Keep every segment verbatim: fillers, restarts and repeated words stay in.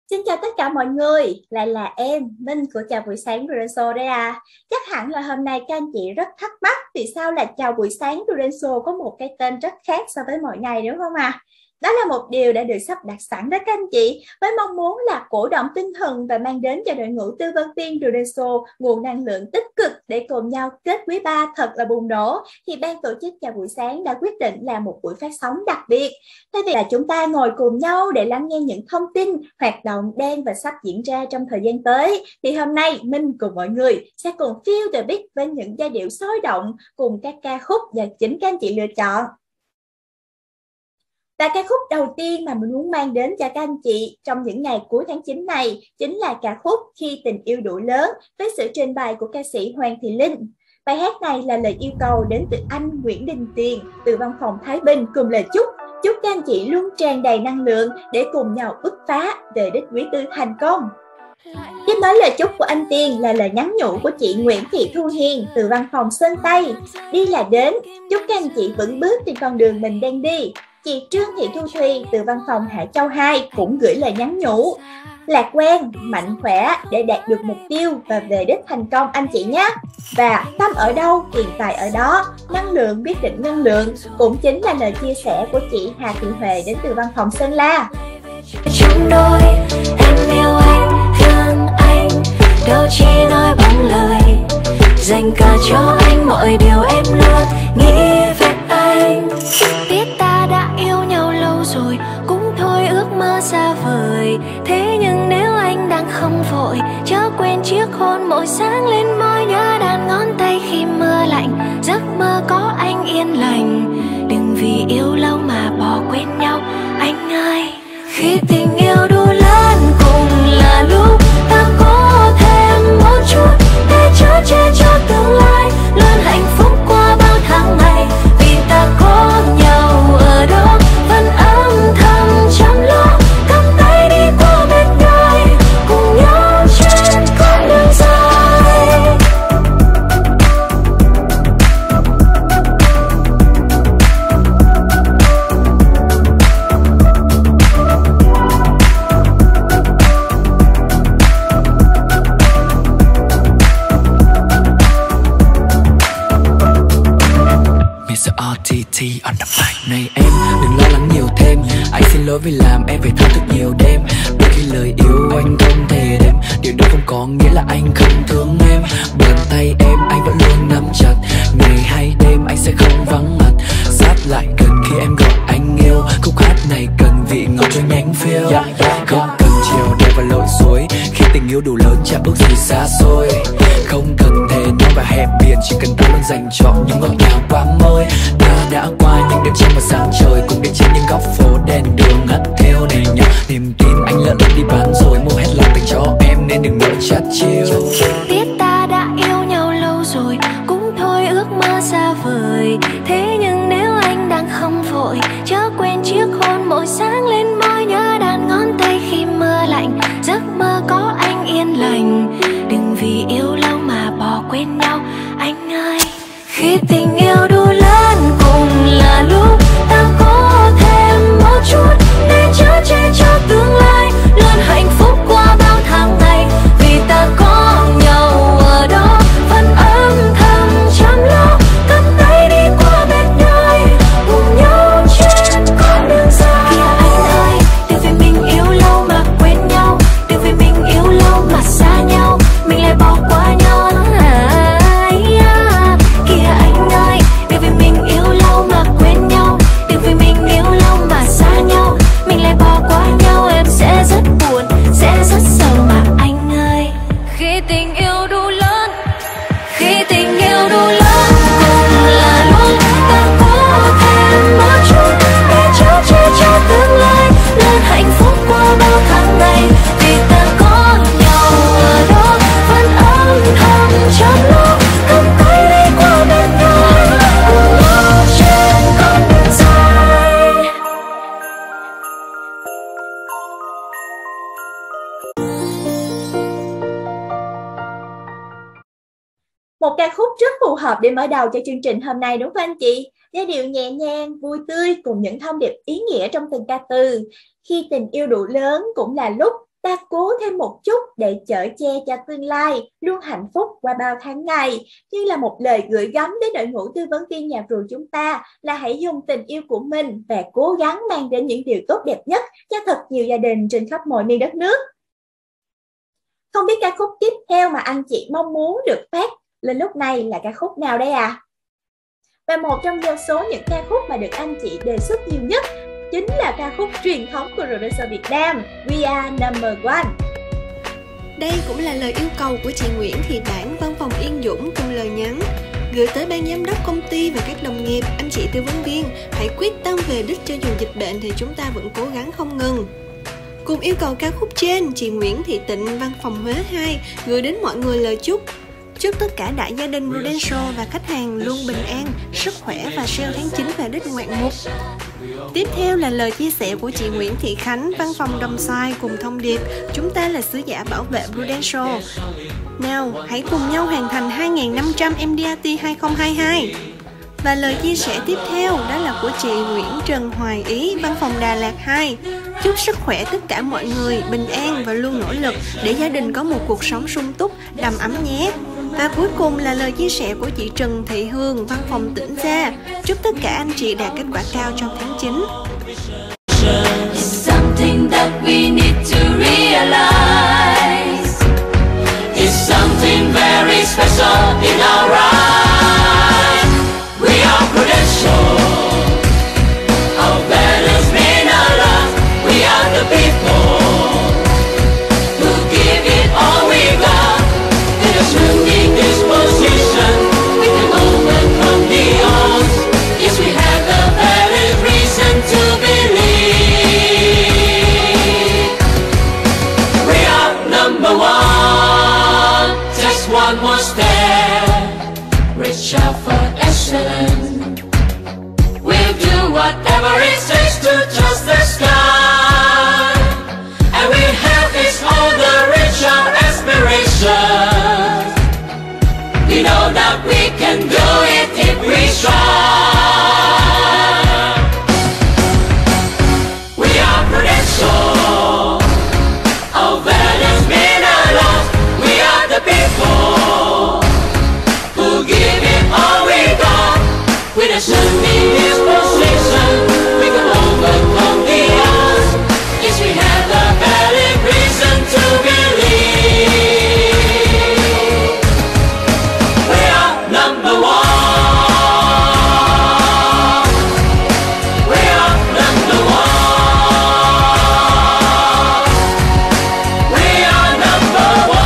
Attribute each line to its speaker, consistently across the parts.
Speaker 1: Xin chào tất cả mọi người, lại là em, Minh của Chào Buổi Sáng Rudenso đây à. Chắc hẳn là hôm nay các anh chị rất thắc mắc vì sao là Chào Buổi Sáng Rudenso có một cái tên rất khác so với mọi ngày đúng không ạ? À? Đó là một điều đã được sắp đặt sẵn đó các anh chị, với mong muốn là cổ động tinh thần và mang đến cho đội ngũ tư vấn viên Rudenso nguồn năng lượng tích cực để cùng nhau kết quý ba thật là bùng nổ. Thì ban tổ chức Chào Buổi Sáng đã quyết định làm một buổi phát sóng đặc biệt. Thay vì là chúng ta ngồi cùng nhau để lắng nghe những thông tin, hoạt động đang và sắp diễn ra trong thời gian tới, thì hôm nay Minh cùng mọi người sẽ cùng feel the beat với những giai điệu sôi động cùng các ca khúc do chính các anh chị lựa chọn. Và ca khúc đầu tiên mà mình muốn mang đến cho các anh chị trong những ngày cuối tháng chín này chính là ca khúc Khi Tình Yêu Đủ Lớn với sự trình bày của ca sĩ Hoàng Thị Linh. Bài hát này là lời yêu cầu đến từ anh Nguyễn Đình Tiền từ văn phòng Thái Bình cùng lời chúc chúc các anh chị luôn tràn đầy năng lượng để cùng nhau bứt phá về đích quý tư thành công. Tiếp nối lời chúc của anh Tiền là lời nhắn nhủ của chị Nguyễn Thị Thu Hiền từ văn phòng Sơn Tây. Đi là đến, chúc các anh chị vững bước trên con đường mình đang đi. Chị Trương Thị Thu Thùy từ văn phòng Hải Châu hai cũng gửi lời nhắn nhủ. Lạc quan, mạnh khỏe để đạt được mục tiêu và về đích thành công anh chị nhé. Và tâm ở đâu, tiền tài ở đó, năng lượng biết định ngân lượng cũng chính là lời chia sẻ của chị Hà Thị Huệ đến từ văn phòng Sơn La.
Speaker 2: Chúng đôi, em yêu anh, thương anh, đâu chỉ nói bằng lời, dành cả cho anh mọi điều em luôn nghĩ về anh. Biết ta đã yêu nhau lâu rồi, cũng thôi ước mơ xa vời. Thế nhưng nếu anh đang không vội, chớ quên chiếc hôn mỗi sáng lên môi, nhớ đàn ngón tay khi mưa lạnh, giấc mơ có anh yên lành. Đừng vì yêu lâu mà bỏ quên nhau anh ơi. Khi tình yêu đủ lớn cùng là lúc ta có thêm một chút để chở che cho tương lai, luôn hạnh phúc qua bao tháng ngày. Vì ta có nhau ở đó vẫn âm thầm chăm lo, cầm tay đi qua bên đời cùng nhau trên con đường dài.
Speaker 3: mister rờ tê tê on the mic. Này em đừng lo lắng nhiều thêm, anh xin lỗi vì làm em phải thao thức nhiều đêm. Đôi khi lời yêu anh không thể đếm, điều đó không có nghĩa là anh không thương em. Bàn tay em anh vẫn luôn nắm chặt, ngày hay đêm anh sẽ không vắng mặt. Sát lại gần khi em gọi anh yêu, khúc hát này cần vị ngọt cho nhánh phiêu. Yeah, yeah, không cần chiều đeo và lội suối, khi tình yêu đủ lớn chả bước gì xa xôi. Không cần thề nhau và hẹn biển, chỉ cần ta luôn dành chọn những ngọt ngào qua môi. Ta đã qua những đêm trăng và sáng trời, cùng đi trên những góc phố đèn đường ngắt theo này nhỉ. Niềm tin anh lỡ lên đi bán rồi, mua hết lòng dành cho em nên đừng nỡ chát chiêu.
Speaker 2: Biết ta đã yêu nhau lâu rồi, cũng thôi ước mơ xa vời. Thế nhưng nếu anh đang không vội, chớ quên chiếc hôn mỗi sáng lên môi, nhớ đàn ngón tay khi mưa lạnh, giấc mơ có anh yên lành. Đừng vì yêu lâu mà bỏ quên nhau anh ơi. Khi tình yêu đủ lớn cùng là lúc ta có thêm một chút để chở che cho tương lai, luôn hạnh phúc qua bao tháng ngày. Vì ta có nhau ở đó vẫn âm thầm chăm lo, cầm tay đi qua bên đời cùng nhau trên con đường dài. Kìa anh ơi, đừng vì mình yêu lâu mà quên nhau, đừng vì mình yêu lâu mà xa nhau, mình lại bỏ qua nhau. Kìa anh ơi, đừng vì mình yêu lâu mà quên nhau, đừng vì mình yêu lâu mà xa nhau, mình lại bỏ qua nhau. Em sẽ rất buồn, sẽ rất sầu mà anh ơi. Khi tình yêu đủ lớn, khi tình yêu đủ lớn cùng là lúc ta có thêm một chút để chở che cho tương lai, luôn hạnh phúc qua bao tháng ngày. Vì ta có nhau ở đó vẫn âm thầm chăm lo, cầm tay đi qua bên đời cùng nhau trên con đường dài.
Speaker 1: Một ca khúc rất phù hợp để mở đầu cho chương trình hôm nay đúng không anh chị? Giai điệu nhẹ nhàng, vui tươi cùng những thông điệp ý nghĩa trong từng ca từ. Khi tình yêu đủ lớn cũng là lúc Ta cố thêm một chút để chở che cho tương lai, luôn hạnh phúc qua bao tháng ngày. Như là một lời gửi gắm đến đội ngũ tư vấn viên nhạc rù chúng ta là hãy dùng tình yêu của mình và cố gắng mang đến những điều tốt đẹp nhất cho thật nhiều gia đình trên khắp mọi miền đất nước. Không biết ca khúc tiếp theo mà anh chị mong muốn được phát lên lúc này là ca khúc nào đây à? Và một trong số những ca khúc mà được anh chị đề xuất nhiều nhất chính là ca khúc truyền thống của Rudenso Việt Nam, We Are Number One.
Speaker 4: Đây cũng là lời yêu cầu của chị Nguyễn Thị Đảng, văn phòng Yên Dũng cùng lời nhắn gửi tới ban giám đốc công ty và các đồng nghiệp, anh chị tư vấn viên, hãy quyết tâm về đích cho dù dịch bệnh thì chúng ta vẫn cố gắng không ngừng. Cùng yêu cầu ca khúc trên, chị Nguyễn Thị Tịnh, văn phòng Huế hai, gửi đến mọi người lời chúc. Chúc tất cả đại gia đình Rudenso và khách hàng luôn bình an, sức khỏe và sale tháng chín về đích ngoạn mục. Tiếp theo là lời chia sẻ của chị Nguyễn Thị Khánh, văn phòng Đồng Xoài cùng thông điệp chúng ta là sứ giả bảo vệ Rudenso. Nào, hãy cùng nhau hoàn thành hai nghìn năm trăm em đê rờ tê hai không hai hai. Và lời chia sẻ tiếp theo đó là của chị Nguyễn Trần Hoài Ý, văn phòng Đà Lạt hai. Chúc sức khỏe tất cả mọi người, bình an và luôn nỗ lực để gia đình có một cuộc sống sung túc, đầm ấm nhé. Và cuối cùng là lời chia sẻ của chị Trần Thị Hương, văn phòng Tỉnh Gia. Chúc tất cả anh chị đạt kết quả cao trong tháng chín.
Speaker 2: One more step, reach out for excellence. We'll do whatever it takes to touch the sky, and we'll help each other reach our aspirations. We know that we can do it if we try. We are Rudenso, our values mean a lot. We are the people who give it all we got. With a shining disposition, we can overcome the odds. Yes, we have a valid reason to believe. We are number one. We are number one. We are number one.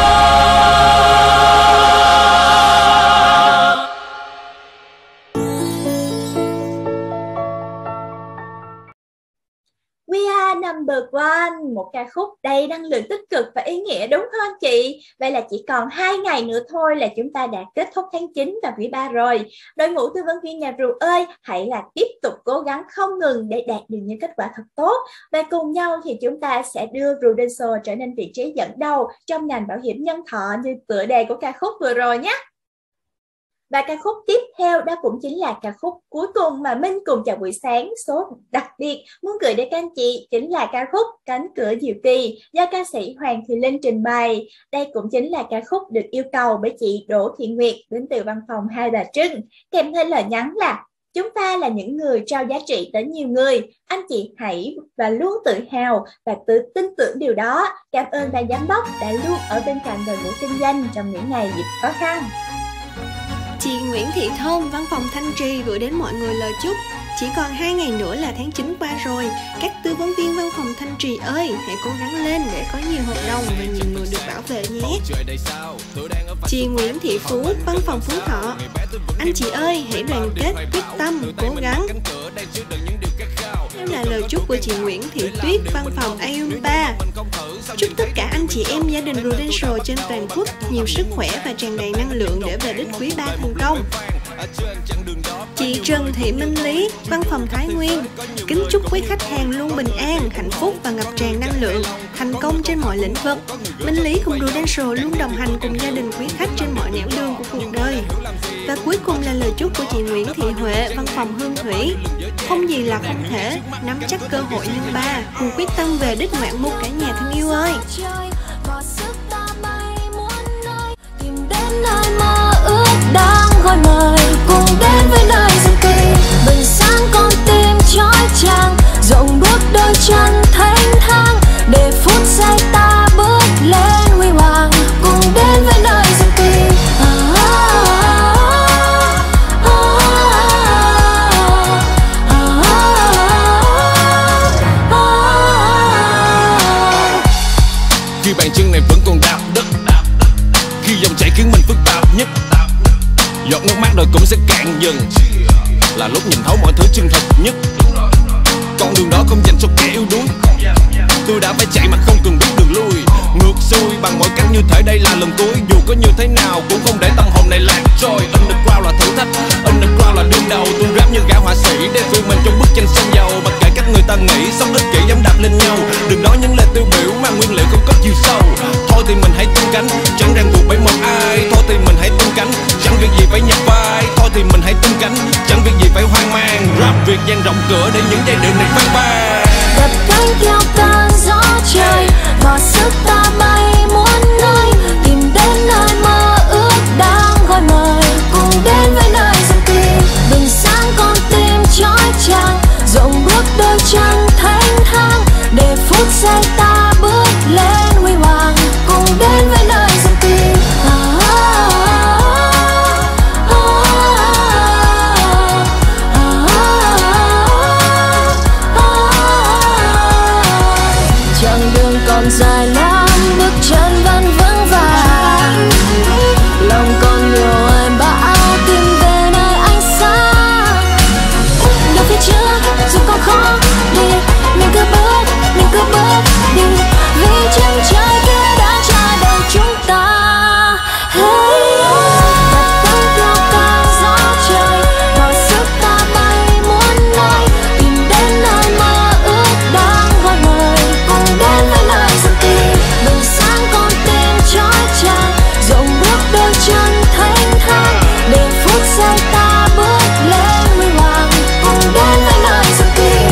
Speaker 1: Number One, một ca khúc đầy năng lượng tích cực và ý nghĩa đúng không anh chị? Vậy là chỉ còn hai ngày nữa thôi là chúng ta đã kết thúc tháng chín và quý ba rồi. Đội ngũ tư vấn viên nhà rù ơi, hãy là tiếp tục cố gắng không ngừng để đạt được những kết quả thật tốt. Và cùng nhau thì chúng ta sẽ đưa Rudenso trở nên vị trí dẫn đầu trong ngành bảo hiểm nhân thọ như tựa đề của ca khúc vừa rồi nhé. Và ca khúc tiếp theo đó cũng chính là ca khúc cuối cùng mà Minh cùng Chào Buổi Sáng số đặc biệt muốn gửi đến các anh chị, chính là ca khúc Cánh Cửa Diệu Kỳ do ca sĩ Hoàng Thị Linh trình bày. Đây cũng chính là ca khúc được yêu cầu bởi chị Đỗ Thị Nguyệt đến từ văn phòng Hai Bà Trưng, kèm theo lời nhắn là chúng ta là những người trao giá trị tới nhiều người. Anh chị hãy và luôn tự hào và tự tin tưởng điều đó. Cảm ơn ban giám đốc đã luôn ở bên cạnh đội ngũ kinh doanh trong những ngày dịch khó khăn.
Speaker 4: Chị Nguyễn Thị Thơm, văn phòng Thanh Trì gửi đến mọi người lời chúc. Chỉ còn hai ngày nữa là tháng chín qua rồi. Các tư vấn viên văn phòng Thanh Trì ơi, hãy cố gắng lên để có nhiều hợp đồng và nhiều người được bảo vệ nhé. Chị Nguyễn Thị Phú, văn phòng Phú Thọ. Anh chị ơi, hãy đoàn kết, quyết tâm, cố gắng. Đây là lời chúc của chị Nguyễn Thị Tuyết, văn phòng Ayumba. Chúc tất cả anh chị em gia đình Rudenso trên toàn quốc nhiều sức khỏe và tràn đầy năng lượng để về đích quý ba thành công. Chị Trần Thị Minh Lý, văn phòng Thái Nguyên. Kính chúc quý khách hàng luôn bình an, hạnh phúc và ngập tràn năng lượng, thành công trên mọi lĩnh vực. Minh Lý cùng Rudenso luôn đồng hành cùng gia đình quý khách trên mọi nẻo đường của cuộc đời. Và cuối cùng là lời chúc của chị Nguyễn Thị Huệ, văn phòng Hương Thủy. Không gì là không thể, nắm chắc cơ hội nhân ba, cùng quyết tâm về đích ngoạn mục cả nhà thân yêu ơi.
Speaker 2: Nơi mơ ước đang gọi mời, cùng đến với nơi rừng cây bừng sáng con tim chói chang, rộng bước đôi chân thênh thang để phút giây ta bước lên huy hoàng, cùng đến với nơi rừng cây.
Speaker 5: Khi bàn chân này vẫn còn đạp đất, khi dòng chảy khiến mình phức tạp nhất, giọt nước mắt rồi cũng sẽ cạn dần, là lúc nhìn thấu mọi thứ chân thật nhất. Con đường đó không dành cho kẻ yếu đuối, tôi đã phải chạy mà không cần biết đường lui. Ngược xuôi bằng mọi cách như thể đây là lần cuối, dù có như thế nào cũng không để tâm hồn này lạc trôi. Underground là thử thách, underground là đương đầu. Tôi rap như gã họa sĩ để phiêu mình trong bức tranh sân dầu. Mặc kệ cách người ta nghĩ, sống ích kỷ dám đạp lên nhau. Đừng nói những lời tiêu biểu mà nguyên liệu không có chiều sâu. Thôi thì mình hãy tung cánh, chẳng ràng buộc bởi một ai. Thôi thì mình hãy tung cánh, chẳng việc gì phải nhập vai. Thôi thì mình hãy tung cánh, chẳng việc gì phải hoang mang. Rap Việt dang rộng cửa để những giai điệu này vang vang.
Speaker 2: Đập cánh theo cơn gió trời, bỏ sức ta bay muôn nơi, tìm đến nơi mơ ước đang gọi mời, cùng đến với nơi rừng cây bừng sáng con tim chói chang, rộng bước đôi chân thênh thang để phút giây ta bước lên huy hoàng, cùng đến với nơi rừng cây. Còn dài lắm, bước chân vẫn vững vàng, lòng còn nhiều hoài bão tìm về nơi ánh sáng. Đường phía trước dù còn khó đi, mình cứ bước, mình cứ bước đi, vì chân trời kia đã chờ đợi chúng ta. Hey, đặt cánh theo cơn gió trời, bỏ sức ta bay muôn nơi, tìm đến nơi mơ ước đang gọi mời, cùng đến với nơi bừng sáng con tim chói chang, rộng bước đôi chân thênh thang để phút giây ta bước lên huy hoàng, cùng đến với nơi rừng cây.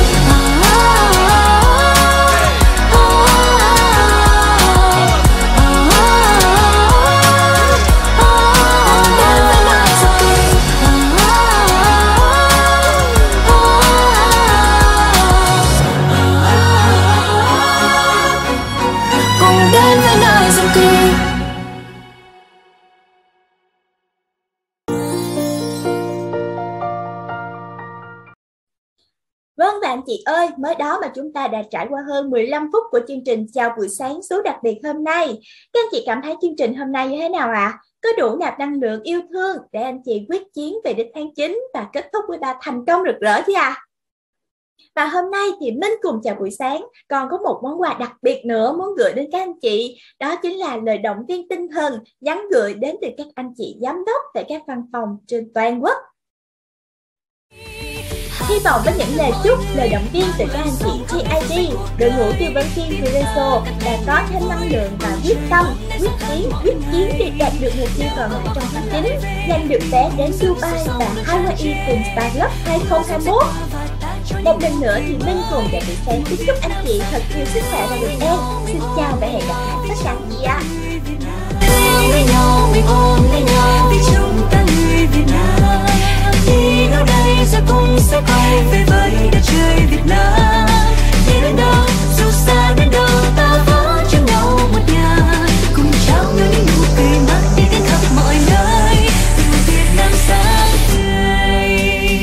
Speaker 1: Vâng bạn chị ơi, mới đó mà chúng ta đã trải qua hơn mười lăm phút của chương trình Chào buổi sáng số đặc biệt hôm nay. Các anh chị cảm thấy chương trình hôm nay như thế nào ạ? À? Có đủ nạp năng lượng yêu thương để anh chị quyết chiến về đích tháng chín và kết thúc với ba thành công rực rỡ chứ à? Và hôm nay thì Minh cùng Chào buổi sáng còn có một món quà đặc biệt nữa muốn gửi đến các anh chị. Đó chính là lời động viên tinh thần nhắn gửi đến từ các anh chị giám đốc tại các văn phòng trên toàn quốc. Hy vọng với những lời chúc, lời động viên từ các anh chị G I D, đội ngũ tư vấn viên Vireso đã có thêm năng lượng và quyết tâm, quyết chiến, quyết chiến để đạt được mục tiêu còn lại trong tháng chín, giành được vé đến Dubai và Hawaii cùng Star Club hai không hai mốt. Một lần nữa thì Minh cùng Chào buổi sáng kính chúc anh chị thật nhiều sức khỏe và bình an. Xin chào và hẹn gặp lại tất cả anh chị ạ.
Speaker 2: Với nhau mình ôm lấy nhau vì chúng ta người Việt Nam. Đi đâu đây rồi cũng sẽ quay về với đất trời Việt Nam. Đi đến đâu dù xa đến đâu ta vẫn chung nhau một nhà, cùng trao nhau những nụ cười mắt đi đến khắp mọi nơi. Tình Việt Nam sáng tươi.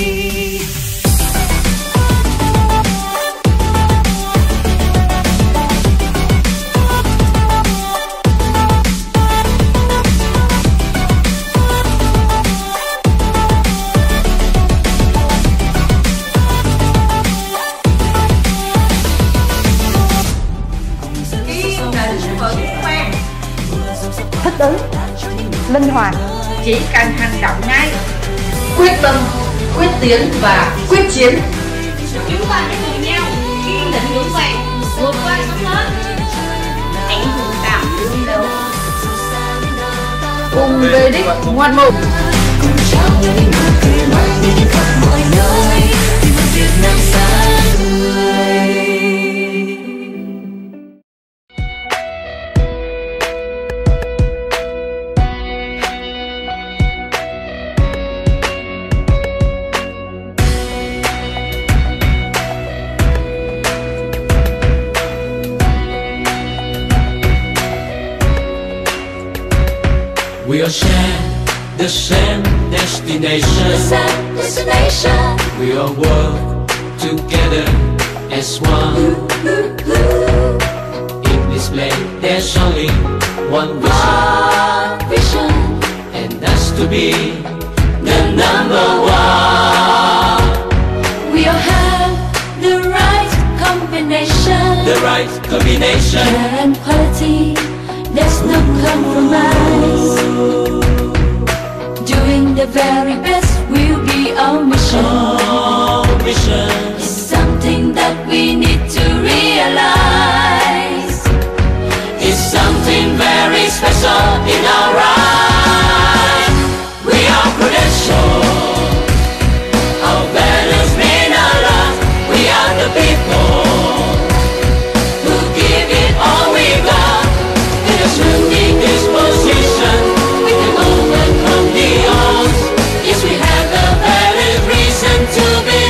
Speaker 6: Thích ứng, linh hoạt,
Speaker 7: chỉ cần hành động ngay, quyết tâm, quyết tiến và quyết chiến.
Speaker 8: Chúng ta hãy cùng nhau kiên định vững vàng vượt qua sóng lớn. Hãy dũng cảm đương đầu,
Speaker 7: cùng về đích ngoạn mục.
Speaker 2: những nụ cười mang đi đến khắp mọi nơi vì một Việt Nam xa người.
Speaker 3: We all share the same destination.
Speaker 2: The same destination.
Speaker 3: We all work together as one. In this place, there's only one vision,
Speaker 2: One vision,
Speaker 3: and that's to be the number one.
Speaker 2: we all have the right combination.
Speaker 3: The right combination.
Speaker 2: Care and quality, there's no compromise. Doing the very best will be our mission.
Speaker 3: Oh, mission.
Speaker 2: It's something that we need to realize.
Speaker 3: It's something very special in our life. We are Prudential. Our values mean a lot. We are the people who give it all we got. In a swinging disposition, we can overcome the odds. Yes, we have a valid reason to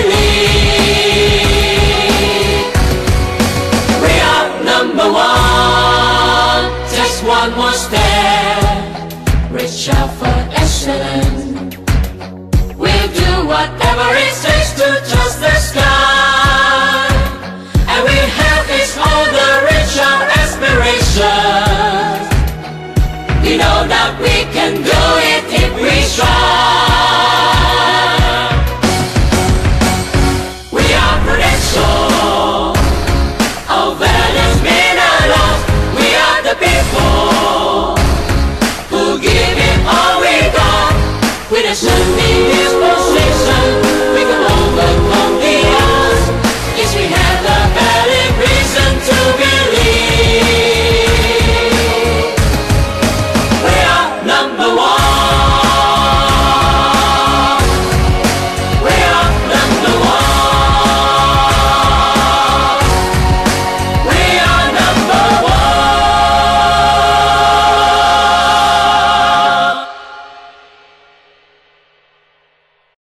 Speaker 3: believe. We are number one. Just one more step. Reach out for excellence. We'll do whatever it takes to touch the sky. And we have this all the richer aspirations. We know that we can do it if we try.